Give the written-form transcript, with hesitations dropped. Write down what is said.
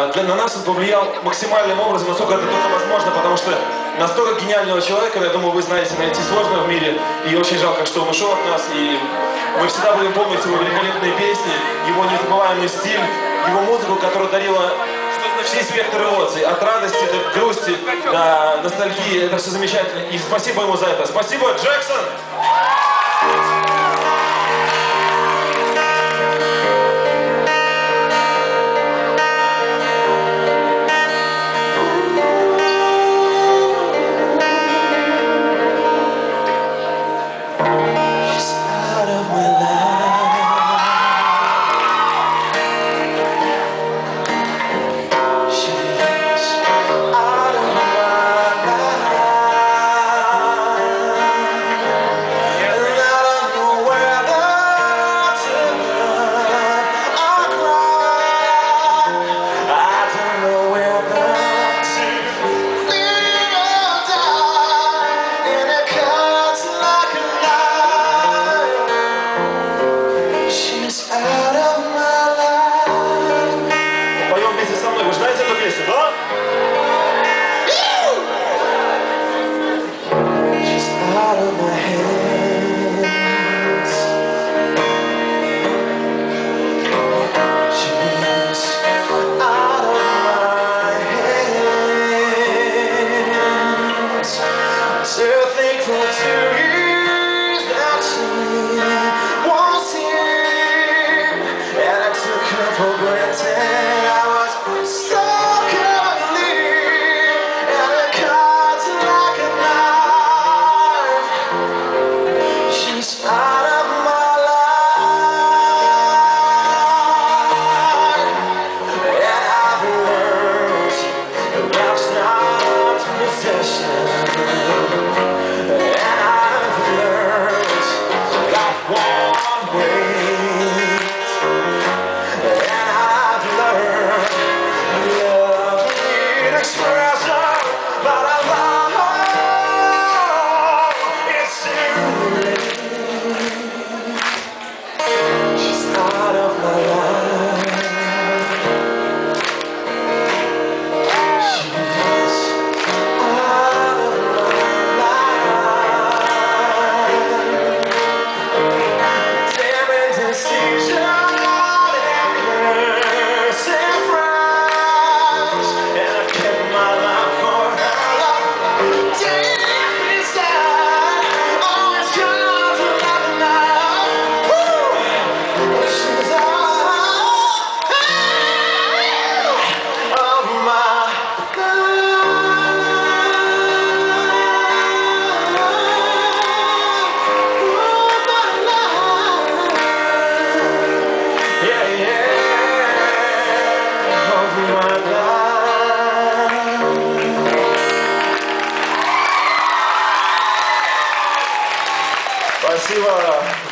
на нас он повлиял максимальным образом, насколько это только возможно, потому что настолько гениального человека, я думаю, вы знаете, найти сложно в мире, и очень жалко, что он ушел от нас, и мы всегда будем помнить его великолепные песни, его незабываемый стиль, его музыку, которая дарила весь спектр эмоций, от радости до грусти, до ностальгии, это все замечательно, и спасибо ему за это. Спасибо, Джексон! Вы знаете эту песню, да? Спасибо.